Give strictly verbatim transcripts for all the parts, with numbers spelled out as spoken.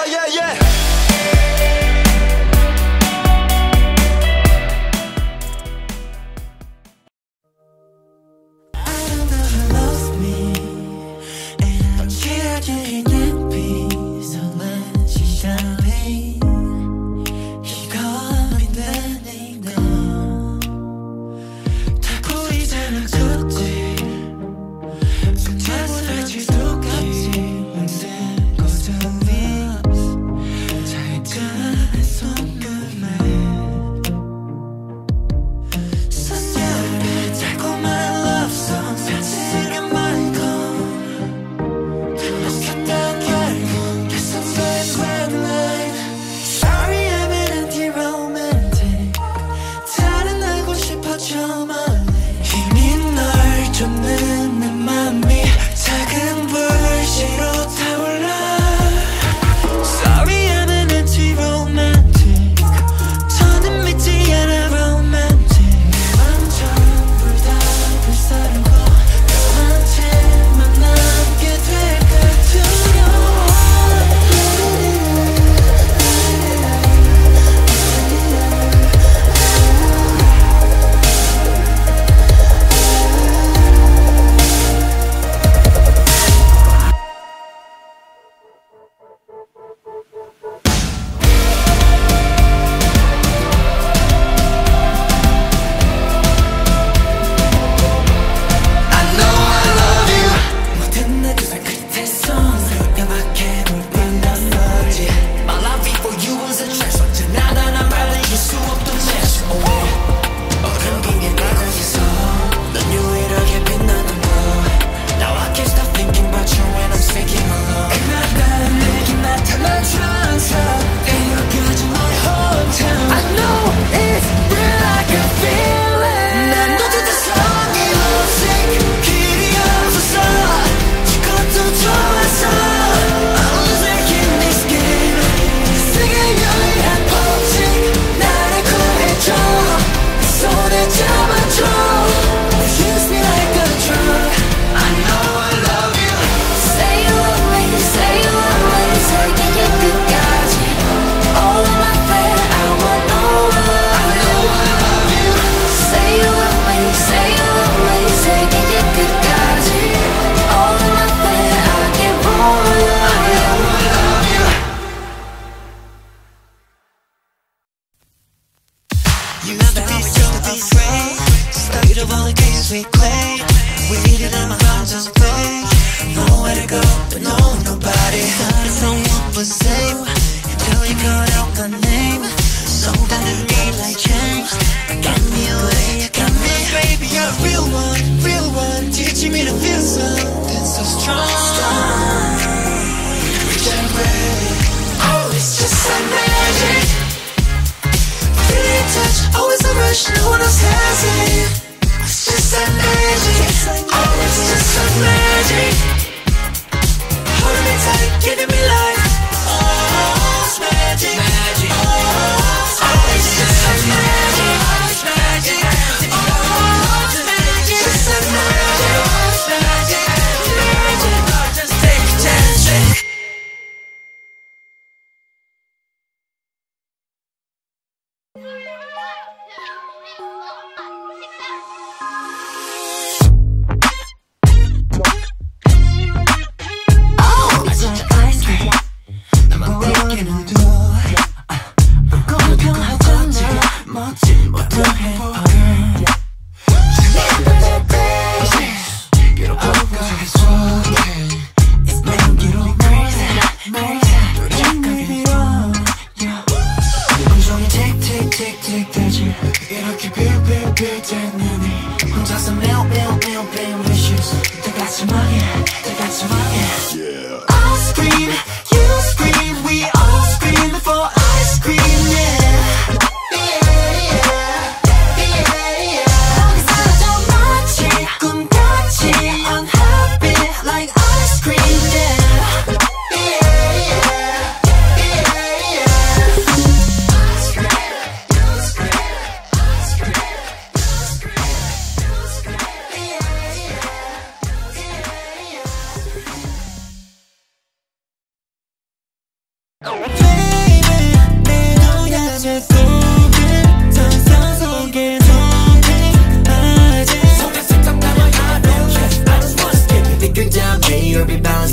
yeah, yeah.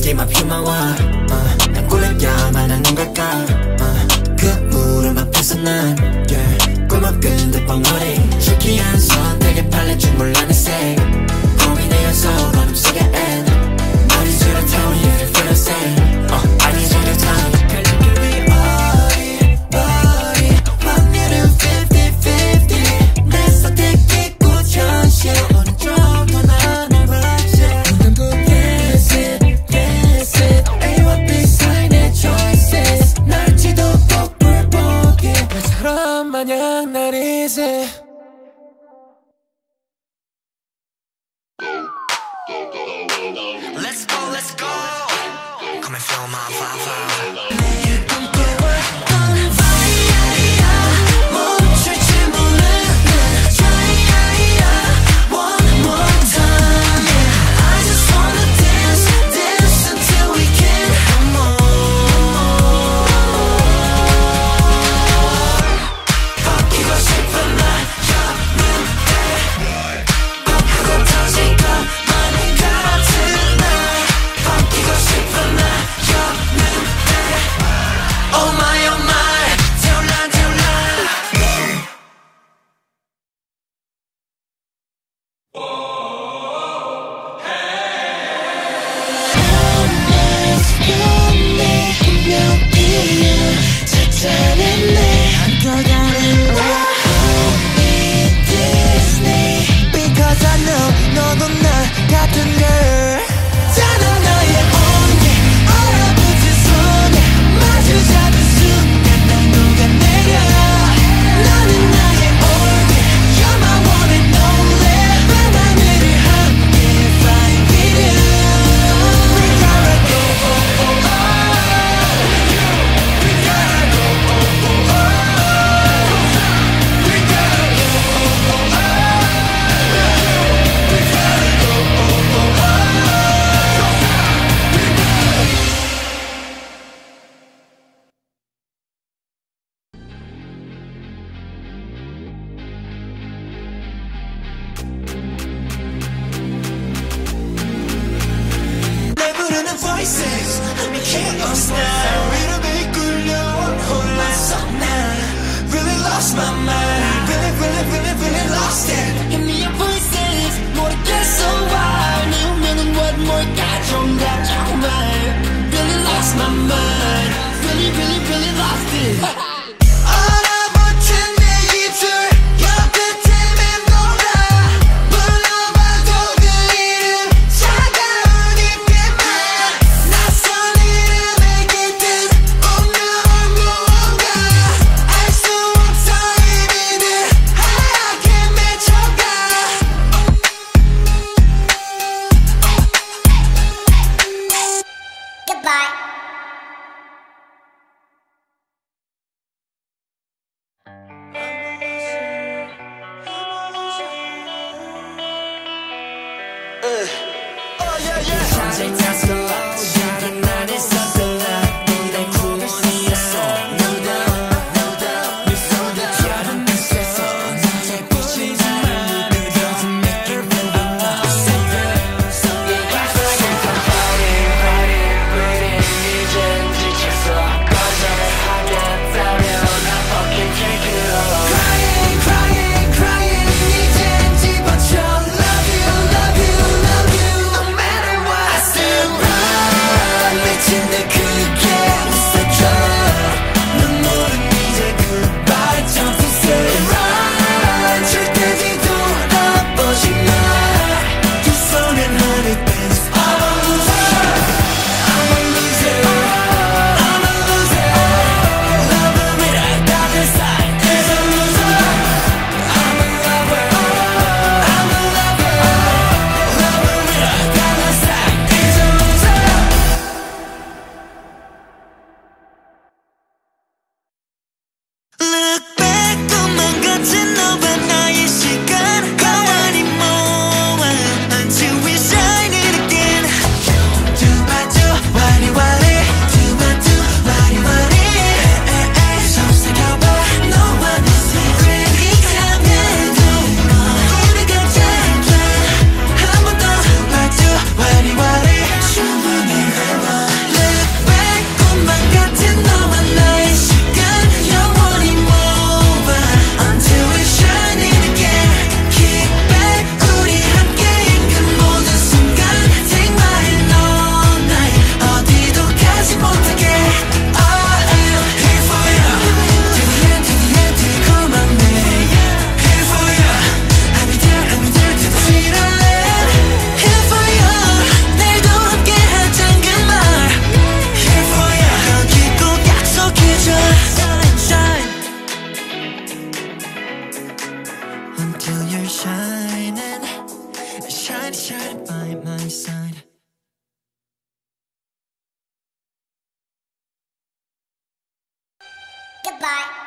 마 PUMA와 uh, 난 꿀려야만 하는 걸까 uh, 그 물음 앞에서 난 yeah, 꿈어끈 듯 벙어리 실키한 선택에 팔릴 몰라 내 색 고민해서 어둠 속에 end I need you to tell me if you feel the same uh, I need you to tell me 마냥 날 이제 Let's go, let's go Come and feel my vibe 내 꿈꿔왔던 fire야 멈출 줄 모르는 try야 One more time yeah. I just wanna dance, dance until we can't no more 바뀌고 싶은 나였는데 꼭 하고 터질 것만이 같은 날 바뀌고 싶은 나였는데 Oh my oh my 태울라 태울라 내 운명이야 찾아냈네 안겨가는 Because I know 너도 나 같은 girl 단 하나의 온기 얼어붙은 손에 마주 잡은 순간 난 녹아내려 너는 나의 온기 You're my one and only 밤하늘을 함께 fly with you We gotta go oh oh oh We gotta go oh oh oh We gotta go oh oh oh 날 부르는 voices Let me kill us now 위로에 끌려온 혼란서 난 Really lost my mind Really really really really lost it Give me your voices 모르겠어 why 네 운명은 what 뭘까 정답 정말 Really lost my mind Really really really lost it 얼어붙은 내 입술 옆에 맴돌아 불러봐도 그 이름 차가운 입에만 낯선 이름에 깃든 운명은 무언가 알 수 없어 이미는 하얗게 맺혀가 Goodbye 잠시 탔어 지금 난 있었을라 이런 구원이었어 No doubt, no doubt 미소가 튀어난 빛에서 나의 빛이 날 It doesn't make it real but now So good, so good 실컷 fighting, fighting, waiting 이젠 지쳤어 거절하겠다면 나 fucking take it all Crying, crying, crying 이젠 집어쳐 Love you, love you, love you No matter what I still trying to try to find my side. Goodbye.